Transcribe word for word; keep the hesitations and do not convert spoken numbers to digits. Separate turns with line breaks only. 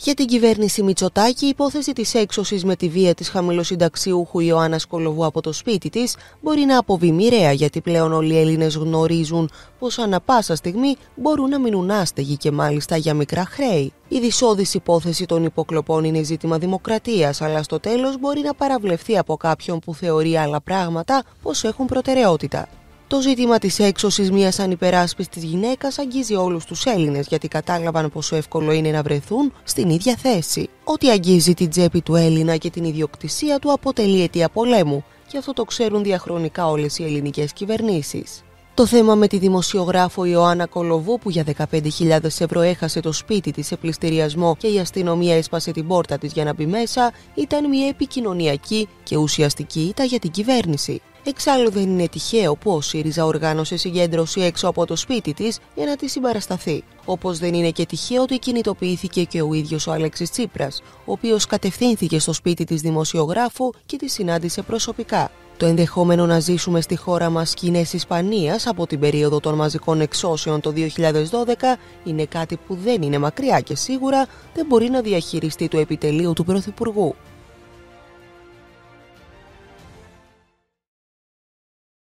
Για την κυβέρνηση Μητσοτάκη, η υπόθεση της έξωσης με τη βία της χαμηλοσυνταξιούχου Ιωάννας Κολοβού από το σπίτι της μπορεί να αποβεί μοιραία, γιατί πλέον όλοι οι Έλληνες γνωρίζουν πως ανά πάσα στιγμή μπορούν να μείνουν άστεγοι και μάλιστα για μικρά χρέη. Η δυσόδης υπόθεση των υποκλοπών είναι ζήτημα δημοκρατίας, αλλά στο τέλος μπορεί να παραβλεφθεί από κάποιον που θεωρεί άλλα πράγματα πως έχουν προτεραιότητα. Το ζήτημα της έξωσης μιας ανυπεράσπιστης γυναίκας αγγίζει όλους τους Έλληνες, γιατί κατάλαβαν πόσο εύκολο είναι να βρεθούν στην ίδια θέση. Ό,τι αγγίζει την τσέπη του Έλληνα και την ιδιοκτησία του αποτελεί αιτία πολέμου, και αυτό το ξέρουν διαχρονικά όλες οι ελληνικές κυβερνήσεις. Το θέμα με τη δημοσιογράφο Ιωάννα Κολοβού, που για δεκαπέντε χιλιάδες ευρώ έχασε το σπίτι της σε πληστηριασμό και η αστυνομία έσπασε την πόρτα της για να μπει μέσα, ήταν μια επικοινωνιακή και ουσιαστική ήττα για την κυβέρνηση. Εξάλλου δεν είναι τυχαίο που ο ΣΥΡΙΖΑ οργάνωσε συγκέντρωση έξω από το σπίτι της για να τη συμπαρασταθεί. Όπως δεν είναι και τυχαίο ότι κινητοποιήθηκε και ο ίδιος ο Αλέξης Τσίπρας, ο οποίος κατευθύνθηκε στο σπίτι της δημοσιογράφου και τη συνάντησε προσωπικά. Το ενδεχόμενο να ζήσουμε στη χώρα μας σκηνές Ισπανίας από την περίοδο των μαζικών εξώσεων το δύο χιλιάδες δώδεκα είναι κάτι που δεν είναι μακριά και σίγουρα δεν μπορεί να διαχειριστεί το επιτελείο του Πρωθυπουργού.